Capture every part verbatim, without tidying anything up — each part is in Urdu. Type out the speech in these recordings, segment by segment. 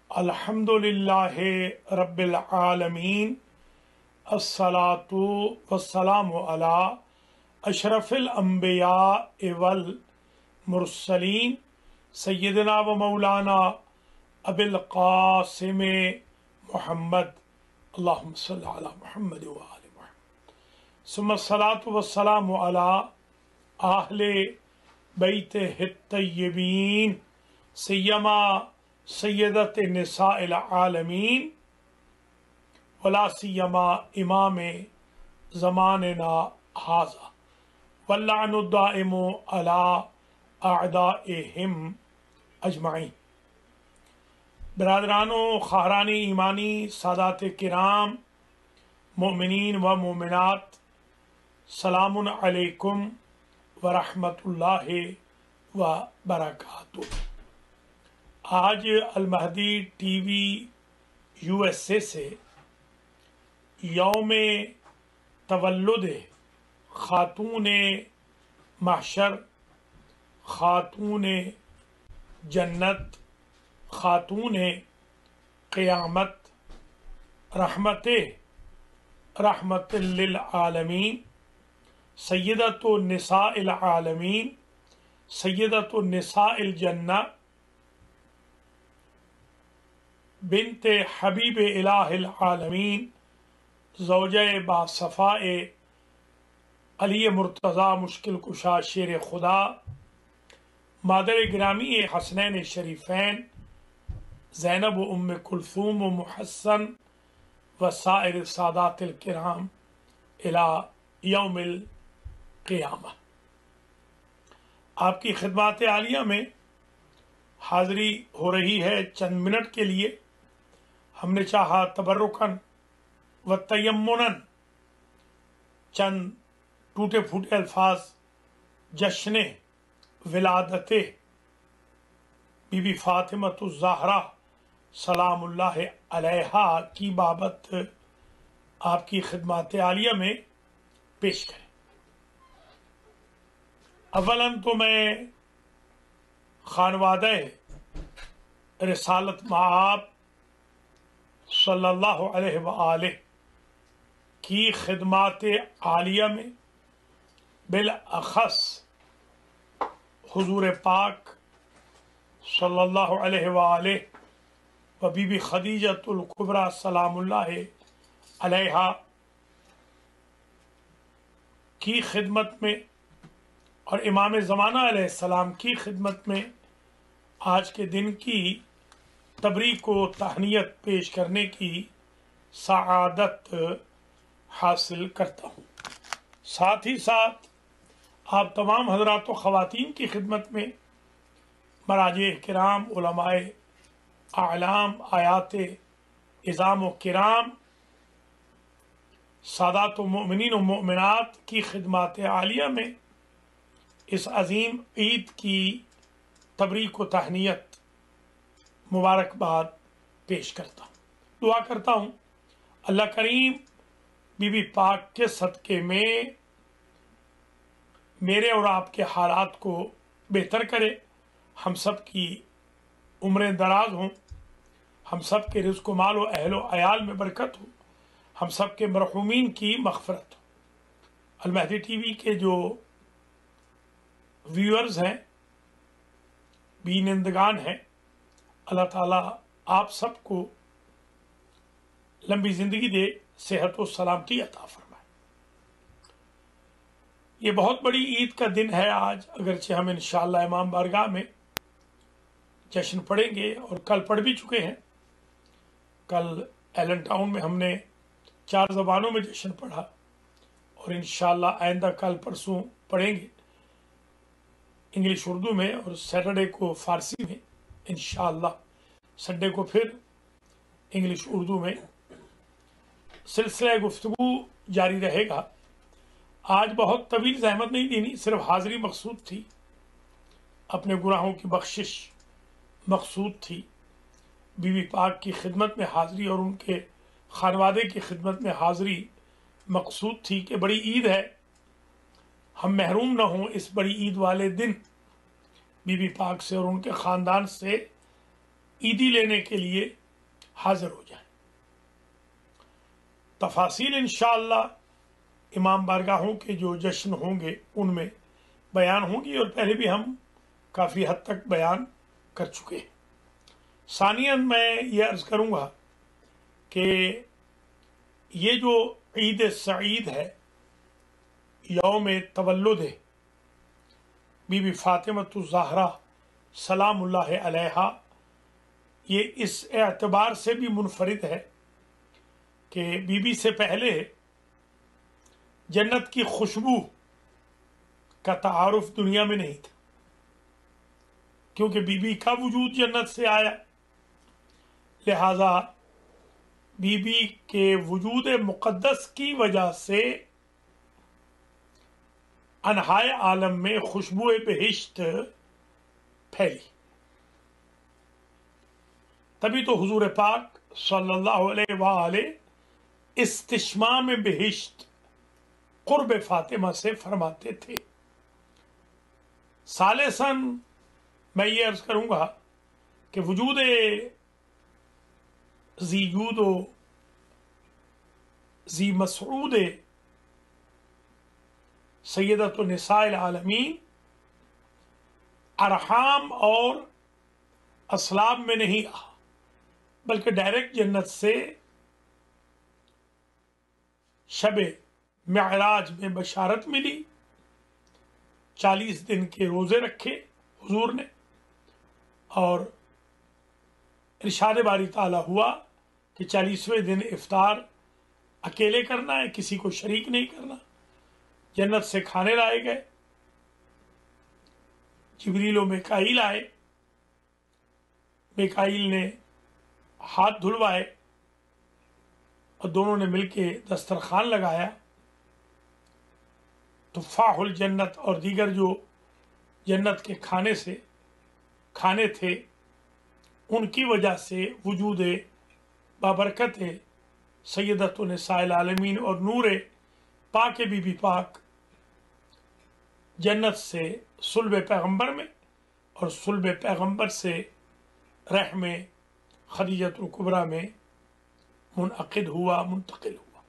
अल्हम्दुलिल्लाह रब्बिल आलमीन अस्सलातु वस्सलामु अला अशरफिल अंबिया वल मुरसलीन सय्यदना व मौलाना अबिल कासिम मुहम्मद अल्लाहुम्मा सल्लि अला मुहम्मद व आलि मुहम्मद सुम्मा सलातु वस्सलामु अला आहले बैतिहि तय्यबीन सय्यमा सय्यदत निसाइल आलमीन वला सियमा इमाम ज़मानिना हाज़ा वल्लानु दाइमु अला अअदाइहिम अजमाइन। बरादरानो ख़ारानी ईमानी सादात किराम मोमिनीन व मोमिनात, सलामुन अलैकुम व रहमतुल्लाहि व बरकातुहू। आज अल-महदी टीवी यूएसए से यौम तवल्लुद खातून महशर, खातून जन्नत, खातून क़यामत, रहमत रहमत लिल आलमीन, सय्यदतु निसाइल आलमीन, सय्यदतु निसाइल जन्ना, बिनते हबीब इलाहिल आलमीन, ज़ौजे बासफ़ाए अली मुर्तज़ा मुश्किल कुशा शेर खुदा, मादर गिरामी हसनैन शरीफैन ज़ैनब उम्म कुलसूम व मुहस्सन व साइर सादातिल किराम इला यौमिल क़ियामा। आपकी खिदमत आलिया में हाज़री हो रही है। चंद मिनट के लिए हमने चाहा तबर्रुकन व तयम्मुनन चंद टूटे फूटे अल्फाज जश्न विलादते बीबी फातिमतुज़ ज़हरा सलामुल्लाह अलैहा की बाबत आपकी खिदमत आलिया में पेश करें। अवलन तो मैं खानवादे रिसालत मआब सल्लल्लाहु अलैहि व आलिहि की खिदमत आलिया में बिलअख़स हुज़ूर पाक सल्लल्लाहु अलैहि व आलिहि व बीबी खदीजतुल कुबरा सलामुल्लाह अलैहा की खिदमत में और इमाम ज़माना अलैहिस्सलाम की खिदमत में आज के दिन की तबरीक को तहनीयत पेश करने की सआदत हासिल करता हूँ। साथ ही साथ आप तमाम हज़रात व ख़वातीन की खिदमत में मराजे किराम, उलमाए आलाम, आयात इज़ाम व किराम, सादात व मोमिनीन व मोमिनात की खिदमत आलिया में इस अजीम ईद की तबरीक व तहनीयत मुबारकबाद पेश करता हूँ। दुआ करता हूँ अल्लाह करीम बीबी पाक के सदक़े में मेरे और आपके हालात को बेहतर करे, हम सब की उम्रें दराज हों, हम सब के रिज़्क़ माल व अहलो अयाल में बरकत हो, हम सब के मरहूमीन की मग़फ़िरत हो। अल-महदी टीवी के जो व्यूअर्स हैं, बीनिंदगान हैं, अल्लाह ताला आप सबको लंबी ज़िंदगी दे, सेहत व सलामती अता फरमाए। ये बहुत बड़ी ईद का दिन है आज, अगरचे हम इंशाअल्लाह इमाम बारगाह में जश्न पढ़ेंगे और कल पढ़ भी चुके हैं। कल एलन टाउन में हमने चार ज़बानों में जश्न पढ़ा और इंशाअल्लाह आइंदा कल परसों पढ़ेंगे इंग्लिश उर्दू में और सैटरडे को फ़ारसी में, इंशाअल्लाह संडे को फिर इंग्लिश उर्दू में सिलसिला गुफ्तगू जारी रहेगा। आज बहुत तवील ज़हमत नहीं देनी, सिर्फ हाज़री मकसूद थी, अपने गुनाहों की बख्शिश मकसूद थी, बीवी पाक की खिदमत में हाज़री और उनके खानवादे की खिदमत में हाज़री मकसूद थी कि बड़ी ईद है, हम महरूम न हों इस बड़ी ईद वाले दिन बीबी पाक से और उनके ख़ानदान से ईदी लेने के लिए हाजिर हो जाएं। तफासिल इंशाअल्लाह इमाम बारगाहों के जो जश्न होंगे उनमें बयान होंगी, और पहले भी हम काफ़ी हद तक बयान कर चुके हैं। सानियन मैं ये अर्ज़ करूँगा कि ये जो ईद सईद है, यौम तवल्लुद है बीबी फातिमतुज़ ज़हरा सलामुल्लाह अलैहा, ये इस एतबार से भी मुनफरिद है कि बीबी से पहले जन्नत की खुशबू का तारुफ दुनिया में नहीं था, क्योंकि बीबी का वजूद जन्नत से आया। लिहाजा बीबी के वजूद मुक़द्दस की वजह से अनहाय आलम में खुशबू बहिश्त फैली। तभी तो हुजूर पाक सल्लल्लाहु अलैहि वसल्लम इस्तिश्माम बहिश्त कुर्ब फातिमा से फरमाते थे। सालेसन मैं ये अर्ज करूंगा कि वजूद ज़ी यूदो ज़ी मसऊद सैयदतु निसाइल आलमीन अरहाम और असलाब में नहीं रहा, बल्कि डायरेक्ट जन्नत से शबे मिअराज में बशारत मिली। चालीस दिन के रोजे रखे हुजूर ने, और इरशाद बारी ताला हुआ कि चालीसवें दिन इफ्तार अकेले करना है, किसी को शरीक नहीं करना। जन्नत से खाने लाए गए, जिब्रील और मिकाईल आए, मिकाईल ने हाथ धुलवाए और दोनों ने मिलके दस्तरखान लगाया। तुफ़ाहुल जन्नत और दीगर जो जन्नत के खाने से खाने थे, उनकी वजह से वजूद बाबरकत सैयदतु निसाइल आलमीन और नूर पाक बीबी पाक जन्नत से सुल्ब पैगंबर में, और सुल्ब पैगंबर से रहम खदीजतुल कुबरा में मुनअक़िद हुआ, मुंतकिल हुआ।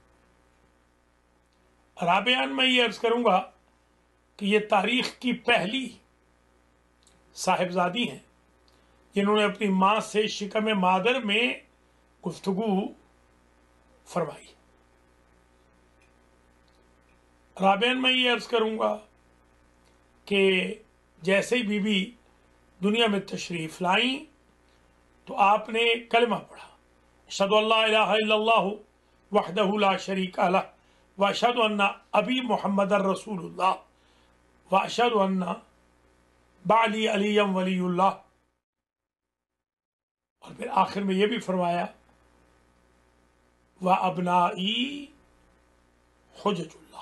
राबियान मैं ये अर्ज करूंगा कि ये तारीख की पहली साहिबजादी हैं जिन्होंने अपनी माँ से शिकम मादर में गुफ्तगू फरमाई। राबियान मैं ये अर्ज करूंगा कि जैसे ही बीबी दुनिया में तशरीफ लाई तो आपने कलमा पढ़ा, अशहदु अल्ला इलाहा इल्लल्लाहु वहदहु ला शरीका लह व अशहदु अन्ना अबी मुहम्मदर रसूलुल्लाह व अशहदु अन्ना बाली अलियम वलीयुल्लाह। और फिर आखिर में यह भी फरमाया व अबनाई हुज्जतुल्लाह।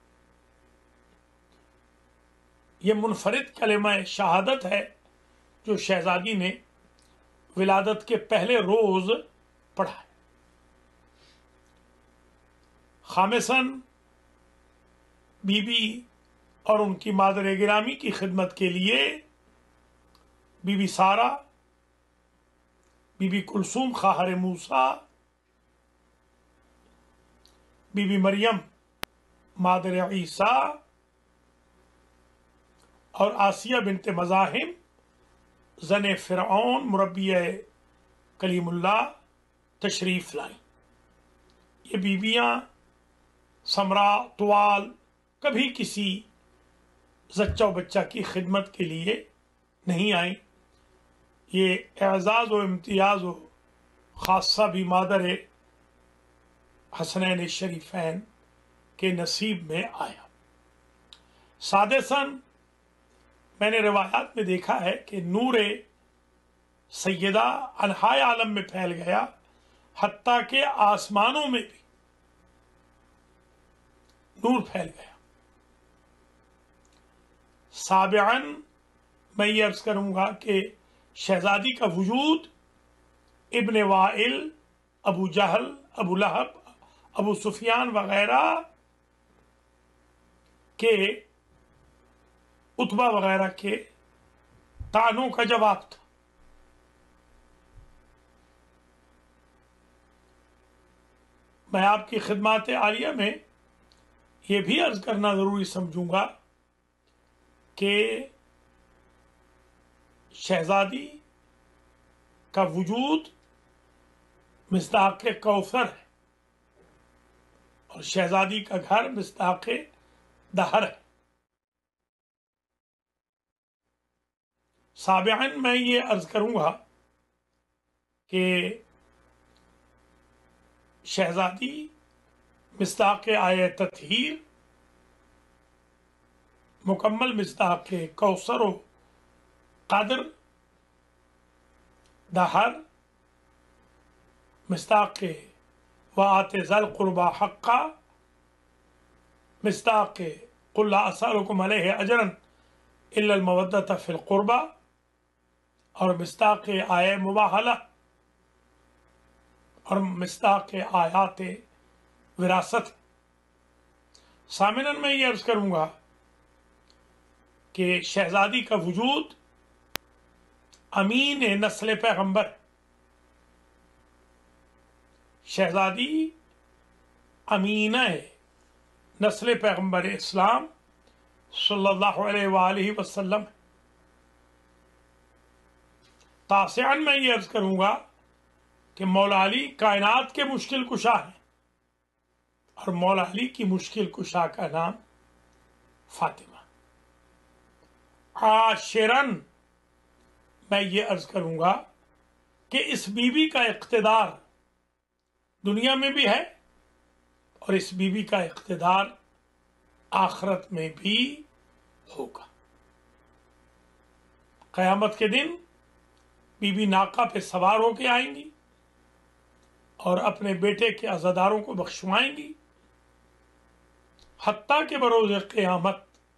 ये मुनफरिद कलिमा शहादत है जो शहजादी ने विलादत के पहले रोज पढ़ा है। खामिसन बीबी और उनकी मादर गिरामी की खिदमत के लिए बीबी सारा, बीबी कुलसूम खाहर मूसा, बीबी मरियम मादर ईसा और आसिया बिनते मज़ाहिम ज़ने फ़िरऔन मुरब्बिया कलीमुल्लाह तशरीफ लाई। ये बीबियाँ समरा तुवाल कभी किसी जच्चा बच्चा की खिदमत के लिए नहीं आई। ये एजाज़ व इम्तियाज़ व ख़ासा भी मादर हसनैन शरीफैन के नसीब में आया। सादेसन मैंने रिवायात में देखा है कि नूर सैयदा अनहाय आलम में फैल गया, हत्ता के आसमानों में भी नूर फैल गया। साबिअन मैं ये अर्ज करूंगा कि शहजादी का वजूद Ibn Wail, Abu Jahl, Abu Lahab, Abu Sufyan वगैरह के, उतबा वगैरह के तानों का जवाब था। میں آپ کی خدمات عالیہ میں یہ بھی عرض کرنا ضروری سمجھوں گا کہ شہزادی کا وجود مصداق کوثر ہے اور شہزادی کا گھر مصداق دہر ہے۔ سابعاً میں یہ عرض کروں گا کہ شہزادی مصداق آیہ تطہیر، مکمل مصداق کوثر و قدر، دہر، مصداق وآت ذی القربى حقا، مصداق قل لا اسألکم علیہ اجرا الا المودۃ فی القربى، اور مصداق آیہ مباہلہ اور مصداق آیات وراثت۔ سامناً میں یہ عرض کروں گا کہ شہزادی کا وجود امین نسل پیغمبر، شہزادی امینہ نسل پیغمبر اسلام صلی اللہ علیہ وآلہ وسلم۔ تاسعاً میں یہ عرض کروں گا کہ مولا علی کائنات کے مشکل کشا ہیں، اور مولا علی کی مشکل کشا کا نام فاطمہ۔ عاشراً میں یہ عرض کروں گا کہ اس بی بی کا اقتدار دنیا میں بھی ہے اور اس بی بی کا اقتدار آخرت میں بھی ہوگا۔ قیامت کے دن بی بی ناقہ پہ سوار ہو کے آئیں گی اور اپنے بیٹے کے عزاداروں کو بخشوائیں گی، حتیٰ کہ بروز قیامت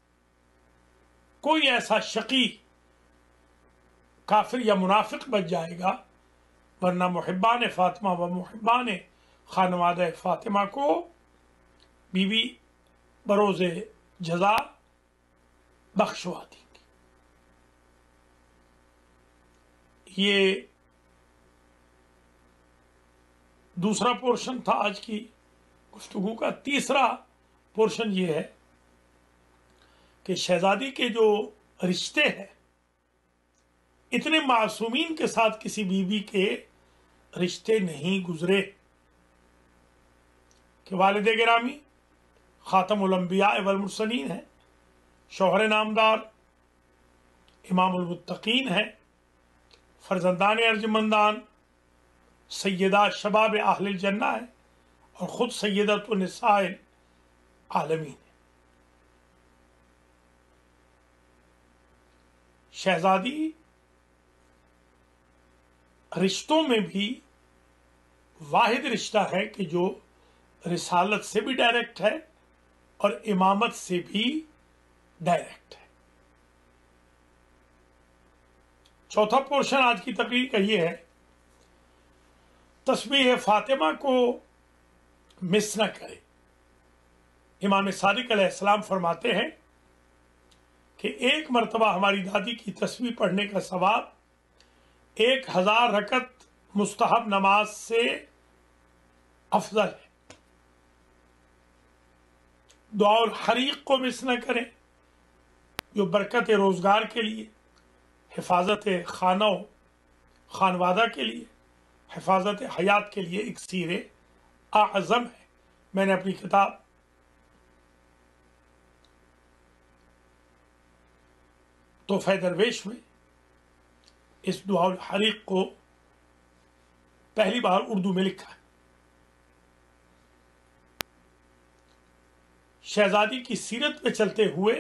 کوئی ایسا شقی کافر یا منافق بچ جائے گا، ورنہ محبان فاطمہ و محبان خانوادہ فاطمہ کو بی بی بروز جزا بخشوا دیں گی۔ یہ دوسرا پورشن تھا آج کی گفتگو کا۔ تیسرا پورشن یہ ہے کہ شہزادی کے جو رشتے ہیں، اتنے معصومین کے ساتھ کسی بیوی کے رشتے نہیں گزرے کہ والد گرامی خاتم الانبیاء والمرسلین ہیں، شوہر نامدار امام المتقین ہیں، فرزندان ارجمندان سیدہ شباب اہل الجنہ ہیں، اور خود سیدۃ النساء العالمین ہیں۔ شہزادی رشتوں میں بھی واحد رشتہ ہے کہ جو رسالت سے بھی ڈائریکٹ ہے اور امامت سے بھی ڈائریکٹ ہے۔ چوتھا پورشن آج کی تقریر کا یہ ہے، تسبیح فاطمہ کو مس نہ کرے۔ امام صادق علیہ السلام فرماتے ہیں کہ ایک مرتبہ ہماری دادی کی تسبیح پڑھنے کا ثواب ایک ہزار رکعت مستحب نماز سے افضل ہے۔ دعاء الحریق کو مس نہ کریں، جو برکت روزگار کے لیے، حفاظت خانہ و خانوادہ کے لیے، حفاظت حیات کے لیے اکسیر اعظم ہے۔ میں نے اپنی کتاب تحفہ درویش میں اس دعاء الحریق کو پہلی بار اردو میں لکھا ہے۔ شہزادی کی سیرت پہ چلتے ہوئے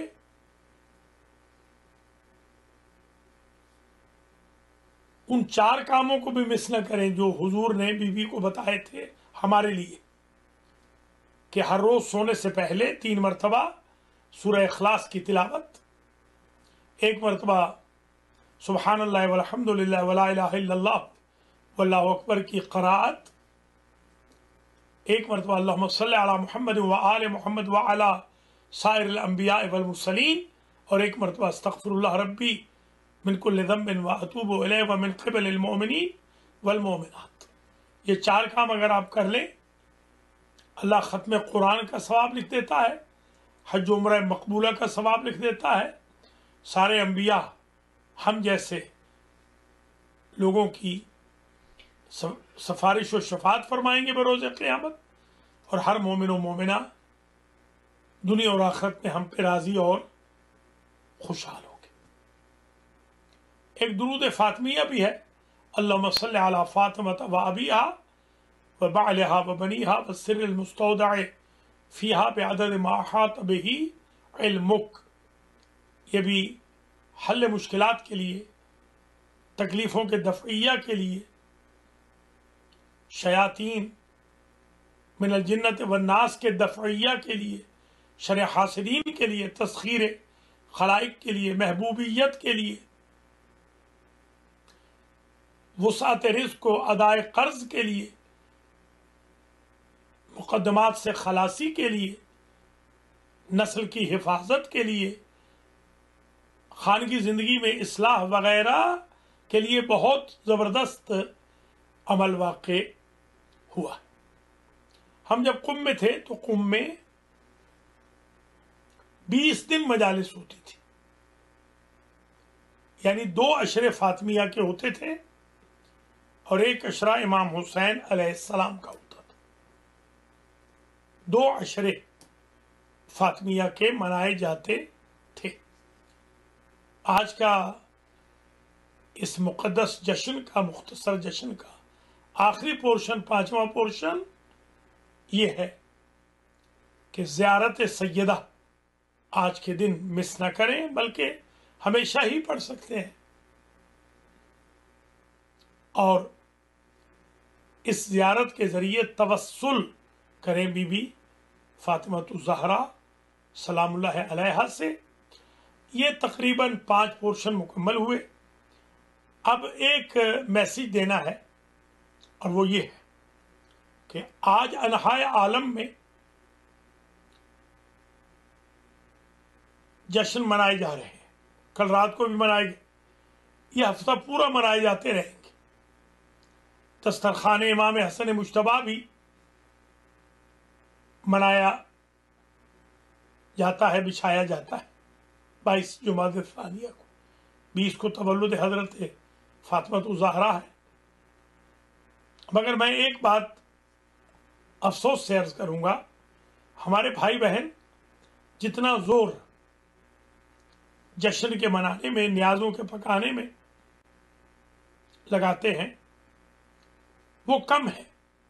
ان چار کاموں کو بھی مس نہ کریں جو حضور نے بی بی کو بتائے تھے ہمارے لیے، کہ ہر روز سونے سے پہلے تین مرتبہ سورہ اخلاص کی تلاوت، ایک مرتبہ سبحان اللہ والحمد للہ ولا الہ الا اللہ واللہ اکبر کی قراءت، ایک مرتبہ اللہم صلی علی محمد وآل محمد وعلی سائر الانبیاء والمرسلین، اور ایک مرتبہ استغفر اللہ ربی من کل ذنب واتوب الیہ ومن قبل المؤمنین والمؤمنات۔ یہ چار کام اگر آپ کر لیں اللہ ختم قرآن کا ثواب لکھ دیتا ہے، حج عمرہ مقبولہ کا ثواب لکھ دیتا ہے، سارے انبیاء ہم جیسے لوگوں کی سفارش و شفاعت فرمائیں گے بروز قیامت، اور ہر مومن و مومنہ دنیا اور آخرت میں ہم پہ راضی اور خوشحال ہوں گے۔ ایک درود فاطمیہ بھی ہے، اللہم صلی علی فاطمۃ و ابیہا و بعلہا و بنیہا والسر المستودع فیہا بعدد ما احاط بہ علمک۔ یہ بھی حل مشکلات کے لیے، تکلیفوں کے دفعیہ کے لیے، شیاطین من الجنت والناس کے دفعیہ کے لیے، شر حاسدین کے لیے، تسخیر خلائق کے لیے، محبوبیت کے لیے، وسعت رزق و ادائے قرض کے لیے، مقدمات سے خلاصی کے لیے، نسل کی حفاظت کے لیے، خانگی زندگی میں اصلاح وغیرہ کے لیے بہت زبردست عمل واقع ہوا۔ ہم جب قم میں تھے تو قم میں بیس دن مجالس ہوتی تھی، یعنی دو عشرے فاطمیہ کے ہوتے تھے اور ایک عشرہ امام حسین علیہ السلام کا ہوتا تھا۔ دو عشرے فاطمیہ کے منائے جاتے تھے۔ آج کا اس مقدس جشن کا، مختصر جشن کا آخری پورشن، پانچواں پورشن یہ ہے کہ زیارت سیدہ آج کے دن مس نہ کریں، بلکہ ہمیشہ ہی پڑھ سکتے ہیں، اور اس زیارت کے ذریعے توسل کریں بی بی فاطمہ الزہرا سلام اللہ علیہا سے۔ یہ تقریباً پانچ پورشن مکمل ہوئے۔ اب ایک میسیج دینا ہے، اور وہ یہ ہے کہ آج انحائے عالم میں جشن منائے جا رہے ہیں، کل رات کو بھی منائے گئے، یہ ہفتہ پورا منائے جاتے رہیں گے۔ دسترخوان امام حسن مجتبیٰ بھی منایا جاتا ہے، بچھایا جاتا ہے بائیس جمادی الثانیہ کو۔ بیس کو تولد حضرت فاطمہ الزہرا ہے۔ مگر میں ایک بات افسوس سے عرض کروں گا، ہمارے بھائی بہن جتنا زور جشن کے منانے میں، نیازوں کے پکانے میں لگاتے ہیں وہ کم ہے۔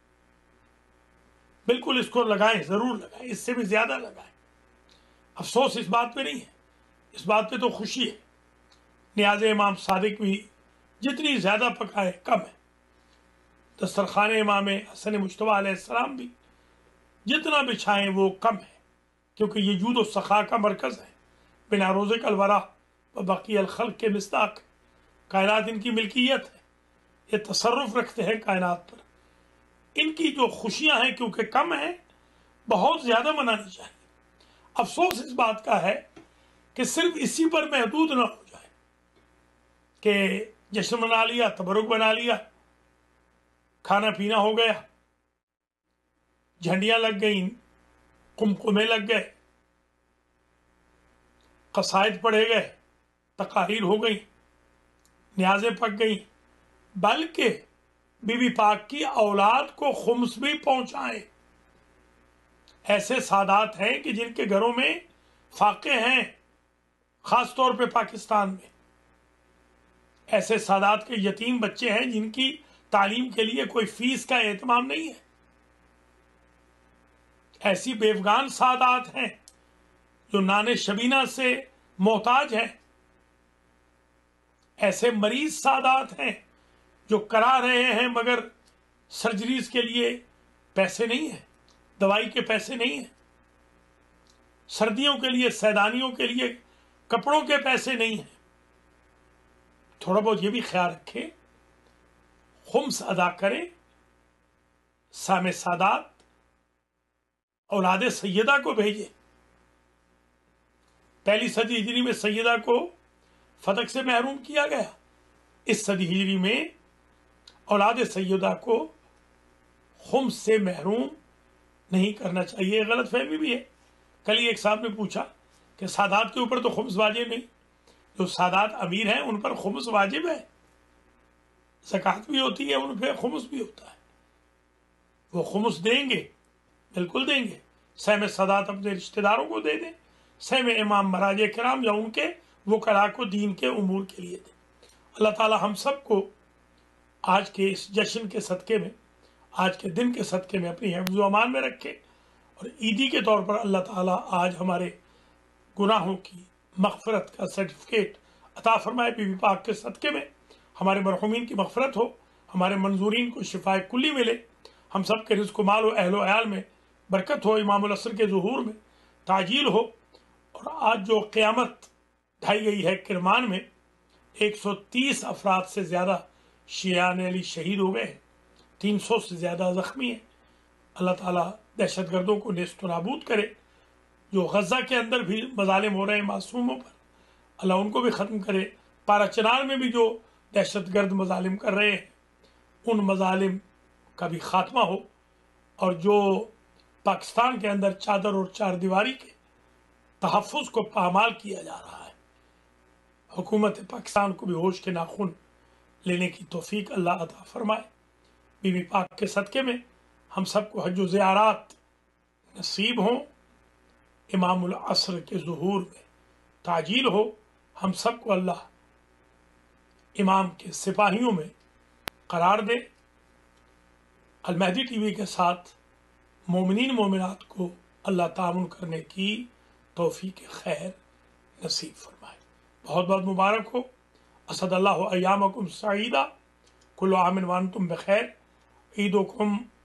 بالکل اس کو لگائیں، ضرور لگائیں، اس سے بھی زیادہ لگائیں۔ افسوس اس بات پہ نہیں ہے، اس بات پہ تو خوشی ہے۔ نیاز امام صادق بھی جتنی زیادہ پکائے کم ہے، دسترخوان امام حسن مجتبیٰ علیہ السلام بھی جتنا بچھائیں وہ کم ہے، کیونکہ یہ جود و سخا کا مرکز ہے۔ بنا روزق الورا و بقی الخلق کے مصداق، کائنات ان کی ملکیت ہے، یہ تصرف رکھتے ہیں کائنات پر۔ ان کی جو خوشیاں ہیں کیونکہ کم ہیں، بہت زیادہ منانی چاہیے۔ افسوس اس بات کا ہے کہ صرف اسی پر محدود نہ ہو جائے کہ جشن منا لیا، تبرک بنا لیا، کھانا پینا ہو گیا، جھنڈیاں لگ گئیں، قمقمے لگ گئے، قصائد پڑھے گئے، تقاریر ہو گئی، نیازیں پک گئیں، بلکہ بی بی پاک کی اولاد کو خمس بھی پہنچائیں۔ ایسے سادات ہیں کہ جن کے گھروں میں فاقے ہیں، خاص طور پہ پاکستان میں ایسے سادات کے یتیم بچے ہیں جن کی تعلیم کے لیے کوئی فیس کا اہتمام نہیں ہے۔ ایسی بیوگان سادات ہیں جو نان شبینہ سے محتاج ہیں۔ ایسے مریض سادات ہیں جو کرا رہے ہیں مگر سرجریز کے لیے پیسے نہیں ہیں، دوائی کے پیسے نہیں ہیں، سردیوں کے لیے، سیدانیوں کے لیے کپڑوں کے پیسے نہیں ہیں۔ تھوڑا بہت یہ بھی خیال رکھیں، خمس ادا کریں۔ سام سادات اولاد سیدہ کو بھیجیں۔ پہلی صدی ہجری میں سیدہ کو فتح سے محروم کیا گیا، اس صدی ہجری میں اولاد سیدہ کو خمس سے محروم نہیں کرنا چاہیے، غلط فہمی بھی ہے۔ کل ہی ایک صاحب نے پوچھا کہ سادات کے اوپر تو خمس واجب نہیں، جو سادات امیر ہیں ان پر خمس واجب ہے، زکوٰۃ بھی ہوتی ہے، ان پہ خمس بھی ہوتا ہے، وہ خمس دیں گے، بالکل دیں گے۔ سہم سادات اپنے رشتہ داروں کو دے دیں، سہم امام مراجع کرام یا ان کے وکلاء کو دین کے امور کے لیے دیں۔ اللہ تعالی ہم سب کو آج کے اس جشن کے صدقے میں، آج کے دن کے صدقے میں اپنی حفظ و امان میں رکھے، اور عیدی کے طور پر اللہ تعالیٰ آج ہمارے گناہوں کی مغفرت کا سرٹیفکیٹ عطا فرمائے۔ بی بی پاک کے صدقے میں ہمارے مرحومین کی مغفرت ہو، ہمارے منظورین کو شفاء کلی ملے، ہم سب کے رزق و مال و اہل و عیال میں برکت ہو، امام العصر کے ظہور میں تعجیل ہو۔ اور آج جو قیامت ڈھائی گئی ہے کرمان میں، ایک سو تیس افراد سے زیادہ شیعان علی شہید ہو گئے ہیں، تین سو سے زیادہ زخمی ہیں۔ اللہ تعالیٰ دہشت گردوں کو نیست و نابود کرے، جو غزہ کے اندر بھی مظالم ہو رہے ہیں معصوموں پر، اللہ ان کو بھی ختم کرے۔ پارا چنار میں بھی جو دہشت گرد مظالم کر رہے ہیں، ان مظالم کا بھی خاتمہ ہو، اور جو پاکستان کے اندر چادر اور چار دیواری کے تحفظ کو پامال کیا جا رہا ہے، حکومت پاکستان کو بھی ہوش کے ناخن لینے کی توفیق اللہ عطا فرمائے۔ بی بی پاک کے صدقے میں ہم سب کو حج و زیارات نصیب ہوں، امام العصر کے ظہور میں تعجیل ہو، ہم سب کو اللہ امام کے سپاہیوں میں قرار دے۔ المہدی ٹی وی کے ساتھ مومنین مومنات کو اللہ تعاون کرنے کی توفیق خیر نصیب فرمائے۔ بہت بہت مبارک ہو، اسد اللہ ایامکم سعیدہ، کل عام وانتم بخیر، عیدکم